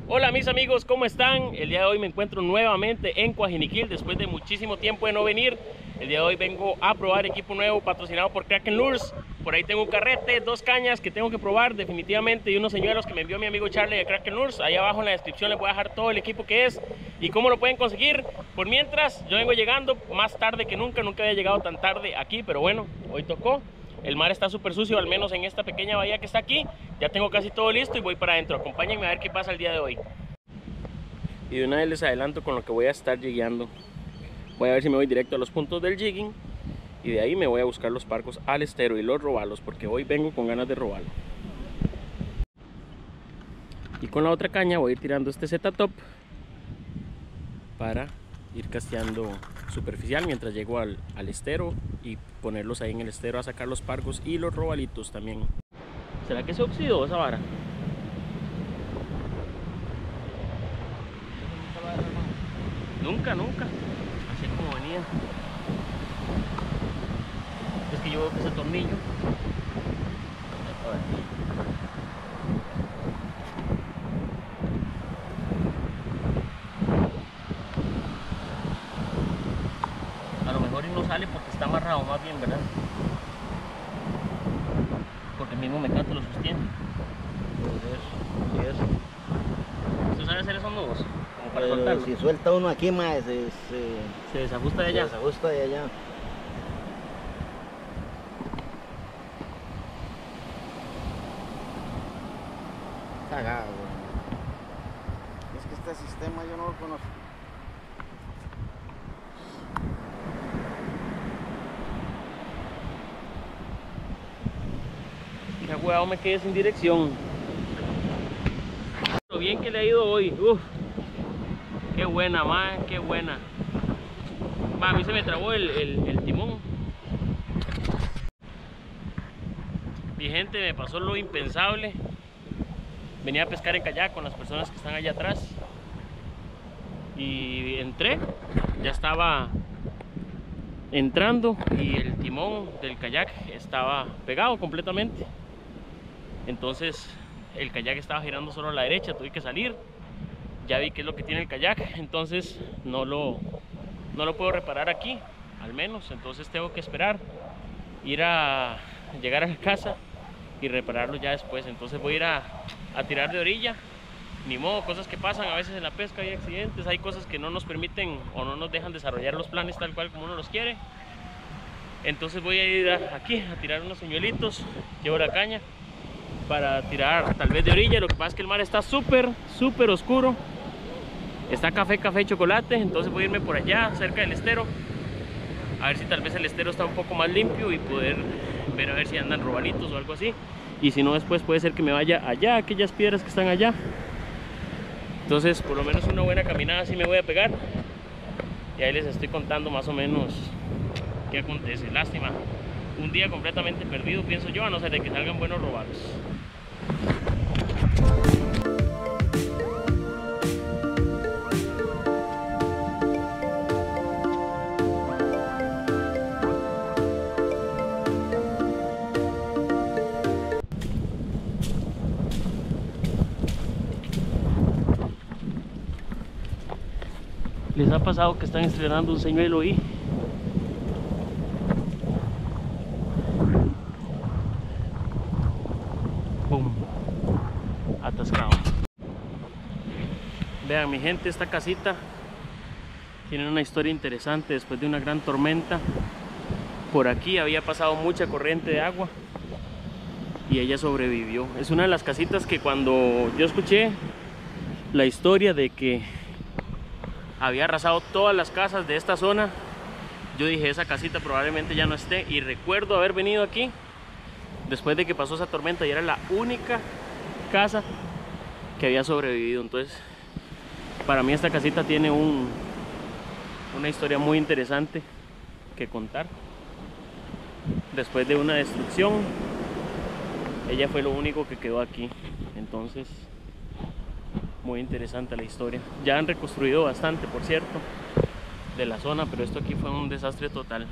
Hola mis amigos, ¿cómo están? El día de hoy me encuentro nuevamente en Coajiniquil después de muchísimo tiempo de no venir. El día de hoy vengo a probar equipo nuevo patrocinado por Kraken Lures. Por ahí tengo un carrete, 2 cañas que tengo que probar definitivamente y unos señuelos que me envió mi amigo Charlie de Kraken Lures. Ahí abajo en la descripción les voy a dejar todo el equipo que es y cómo lo pueden conseguir. Por mientras, yo vengo llegando más tarde que nunca había llegado tan tarde aquí, pero bueno, hoy tocó. El mar está súper sucio, al menos en esta pequeña bahía que está aquí. Ya tengo casi todo listo y voy para adentro. Acompáñenme a ver qué pasa el día de hoy. Y de una vez les adelanto con lo que voy a estar jigueando. Voy a ver si me voy directo a los puntos del jigging y de ahí me voy a buscar los parcos al estero y los robalos, porque hoy vengo con ganas de robarlo. Y con la otra caña voy a ir tirando este Z-top para ir casteando superficial mientras llego al estero y ponerlos ahí en el estero a sacar los parcos y los robalitos también. ¿Será que se oxidó esa vara? Nunca, así como venía. Es que yo veo que ese tornillo a lo mejor y no sale porque está amarrado más bien, ¿verdad? Porque el mismo mecato lo sostiene. Sí, eso. ¿Usted sabe hacer esos nudos? Como para soltarlo. Si suelta uno aquí, más Se desajusta de allá. se desajusta de allá. Cagado, güey. Es que este sistema yo no lo conozco. Qué huevado me quedé sin dirección. Lo bien que le ha ido hoy. Uf, qué buena, man, qué buena. A mí se me trabó el timón. Mi gente, me pasó lo impensable. Venía a pescar en kayak con las personas que están allá atrás. Y entré, ya estaba entrando y el timón del kayak estaba pegado completamente. Entonces el kayak estaba girando solo a la derecha, tuve que salir. Ya vi qué es lo que tiene el kayak, entonces no lo puedo reparar aquí, al menos. Entonces tengo que esperar, llegar a la casa y repararlo ya después. Entonces voy a ir a tirar de orilla. Ni modo, cosas que pasan a veces en la pesca, hay accidentes, hay cosas que no nos permiten o no nos dejan desarrollar los planes tal cual como uno los quiere. Entonces voy a ir aquí a tirar unos señuelitos, llevo la caña para tirar tal vez de orilla. Lo que pasa es que el mar está súper oscuro, está café chocolate. Entonces voy a irme por allá cerca del estero a ver si tal vez el estero está un poco más limpio y poder ver a ver si andan robalitos o algo así. Y si no, después puede ser que me vaya allá, aquellas piedras que están allá. Entonces por lo menos una buena caminada así me voy a pegar y ahí les estoy contando más o menos qué acontece. Lástima, un día completamente perdido, pienso yo, a no ser de que salgan buenos robalos. ¿Les ha pasado que están estrenando un señuelo ahí? ¡Pum! Atascado. Vean mi gente, esta casita tiene una historia interesante. Después de una gran tormenta, por aquí había pasado mucha corriente de agua y ella sobrevivió. Es una de las casitas que cuando yo escuché la historia de que había arrasado todas las casas de esta zona, yo dije, esa casita probablemente ya no esté. Y recuerdo haber venido aquí después de que pasó esa tormenta y era la única casa que había sobrevivido. Entonces para mí esta casita tiene una historia muy interesante que contar. Después de una destrucción, ella fue lo único que quedó aquí. Entonces muy interesante la historia. Ya han reconstruido bastante, por cierto, de la zona, pero esto aquí fue un desastre total.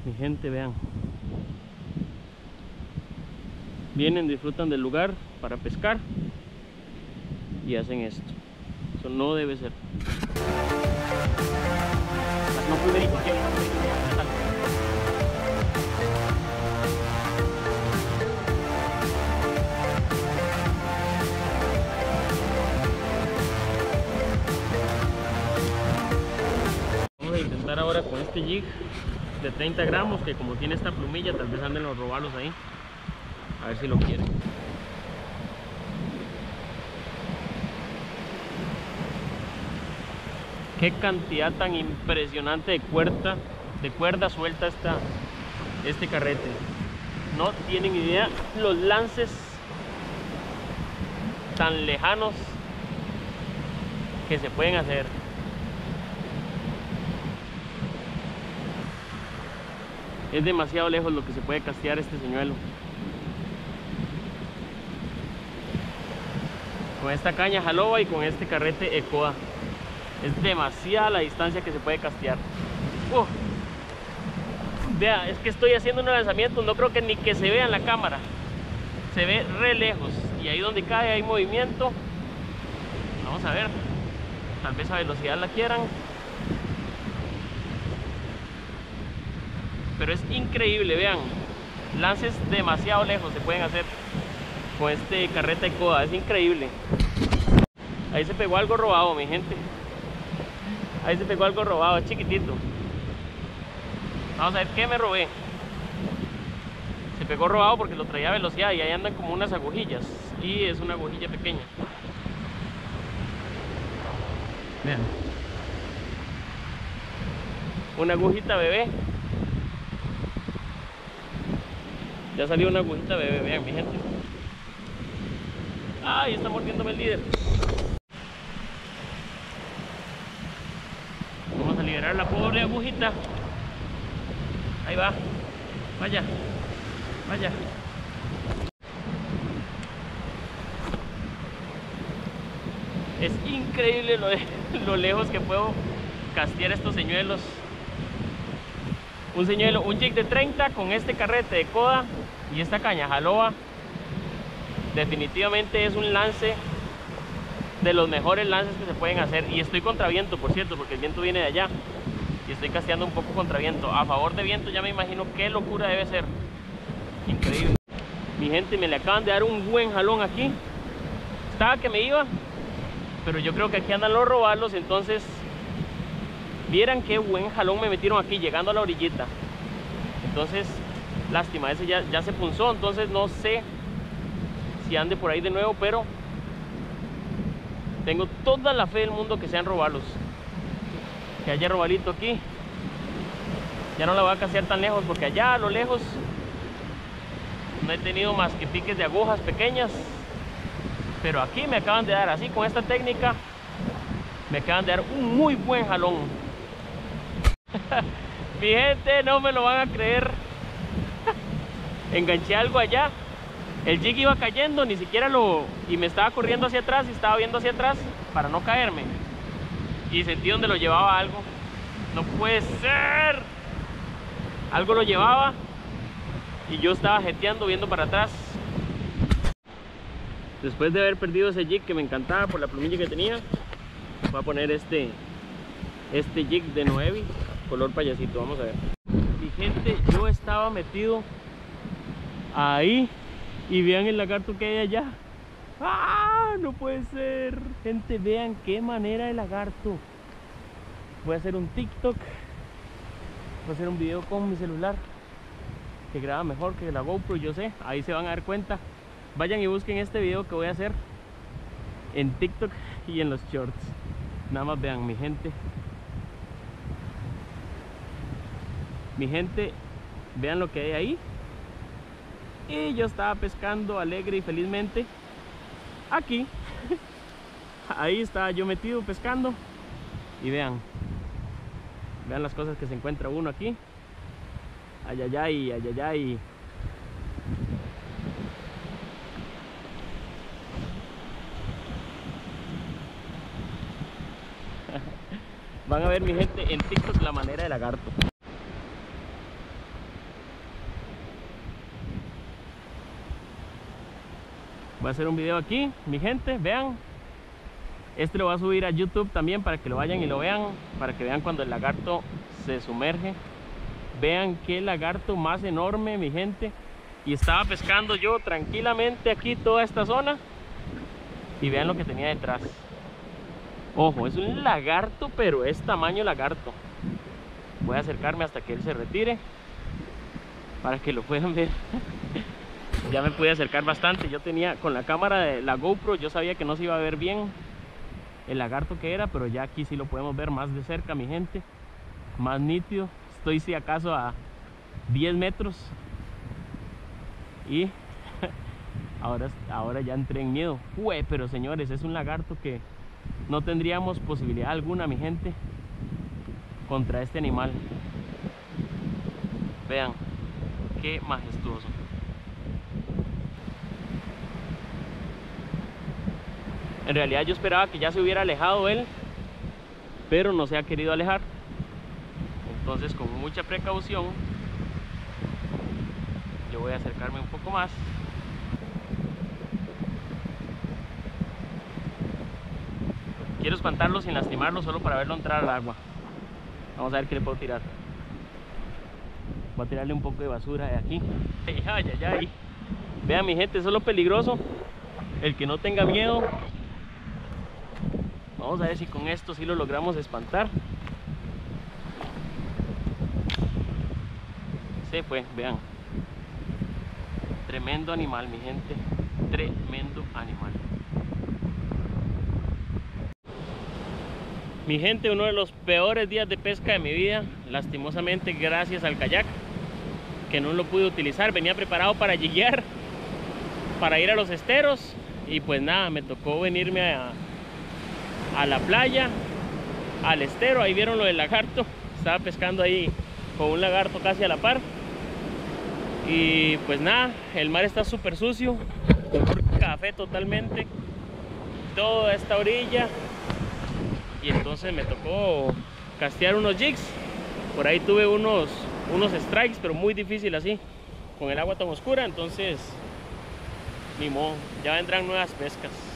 Mi gente, vean. Vienen, disfrutan del lugar para pescar y hacen esto. Eso no debe ser. No pude ir porque vamos a intentar ahora con este jig de 30 gramos, que como tiene esta plumilla, tal vez anden los robalos ahí. A ver si lo quieren. Qué cantidad tan impresionante de cuerda suelta este carrete. No tienen idea los lances tan lejanos que se pueden hacer. Es demasiado lejos lo que se puede castear este señuelo. Con esta caña jaloba y con este carrete Ecoda. Es demasiada la distancia que se puede castear. Vea, es que estoy haciendo unos lanzamientos, no creo que ni que se vea en la cámara. Se ve re lejos. Y ahí donde cae hay movimiento. Vamos a ver. Tal vez a velocidad la quieran. Pero es increíble, vean. Lances demasiado lejos se pueden hacer con este carrete Ecoda. Es increíble. Ahí se pegó algo robado, mi gente. Ahí se pegó algo robado, es chiquitito. Vamos a ver qué me robé. Se pegó robado porque lo traía a velocidad y ahí andan como unas agujillas. Y es una agujilla pequeña. Vean. Una agujita bebé. Ya salió una agujita bebé, vean mi gente. ¡Ay! Está mordiéndome el líder. Vamos a liberar la pobre agujita. Ahí va. Vaya. Vaya. Es increíble lo lejos que puedo castear estos señuelos. Un señuelo, un jig de 30 con este carrete de Ecoda y esta caña jaloba. Definitivamente es un lance de los mejores lances que se pueden hacer. Y estoy contra viento, por cierto, porque el viento viene de allá. Y estoy casteando un poco contra viento. A favor de viento ya me imagino qué locura debe ser. Increíble. Mi gente, me le acaban de dar un buen jalón aquí. Estaba que me iba, pero yo creo que aquí andan los robalos. Entonces, vieran qué buen jalón me metieron aquí, llegando a la orillita. Entonces, lástima, ese ya se punzó. Entonces no sé si ande por ahí de nuevo, pero tengo toda la fe del mundo que sean robalos. Que haya robalito aquí. Ya no la voy a castear tan lejos, porque allá a lo lejos no he tenido más que piques de agujas pequeñas. Pero aquí me acaban de dar, así con esta técnica, me acaban de dar un muy buen jalón. Mi gente, no me lo van a creer. Enganché algo allá. El jig iba cayendo, ni siquiera y me estaba corriendo hacia atrás y estaba viendo hacia atrás para no caerme. Y sentí donde lo llevaba algo. No puede ser. Algo lo llevaba y yo estaba jeteando viendo para atrás. Después de haber perdido ese jig que me encantaba por la plumilla que tenía, voy a poner este jig de Noevi color payasito. Vamos a ver. Mi gente, yo estaba metido ahí y vean el lagarto que hay allá. ¡Ah! No puede ser. Gente, vean qué manera de lagarto. Voy a hacer un TikTok. Voy a hacer un video con mi celular que graba mejor que la GoPro, yo sé. Ahí se van a dar cuenta. Vayan y busquen este video que voy a hacer en TikTok y en los shorts. Nada más vean, mi gente. Mi gente, vean lo que hay ahí. Y yo estaba pescando alegre y felizmente aquí. Ahí estaba yo metido pescando. Y vean las cosas que se encuentra uno aquí. Ayayay, ayayay. Van a ver, mi gente, en TikTok la manera de lagarto. Voy a hacer un video aquí, mi gente, vean. Este lo voy a subir a YouTube también para que lo vayan y lo vean, para que vean cuando el lagarto se sumerge. Vean qué lagarto más enorme, mi gente. Y estaba pescando yo tranquilamente aquí toda esta zona. Y vean lo que tenía detrás. Ojo, es un lagarto, pero es tamaño lagarto. Voy a acercarme hasta que él se retire para que lo puedan ver. Ya me pude acercar bastante. Yo tenía con la cámara de la GoPro, yo sabía que no se iba a ver bien el lagarto que era, pero ya aquí sí lo podemos ver más de cerca, mi gente, más nítido. Estoy si acaso a 10 metros y ahora ya entré en miedo. Pero señores, es un lagarto que no tendríamos posibilidad alguna, mi gente, contra este animal. Vean qué majestuoso. En realidad yo esperaba que ya se hubiera alejado él, pero no se ha querido alejar. Entonces, con mucha precaución, yo voy a acercarme un poco más. Quiero espantarlo sin lastimarlo, solo para verlo entrar al agua. Vamos a ver qué le puedo tirar. Voy a tirarle un poco de basura de aquí. Ay, ay, ay. Vean, mi gente, eso es lo peligroso. El que no tenga miedo. Vamos a ver si con esto sí lo logramos espantar. Se fue, vean. Tremendo animal, mi gente. Tremendo animal. Mi gente, uno de los peores días de pesca de mi vida. Lastimosamente, gracias al kayak, que no lo pude utilizar. Venía preparado para jiguear, para ir a los esteros. Y pues nada, me tocó venirme a la playa, al estero. Ahí vieron lo del lagarto. Estaba pescando ahí con un lagarto casi a la par. Y pues nada, el mar está súper sucio, color café totalmente, toda esta orilla. Y entonces me tocó castear unos jigs. Por ahí tuve unos strikes, pero muy difícil así, con el agua tan oscura. Entonces, ni modo, ya vendrán nuevas pescas.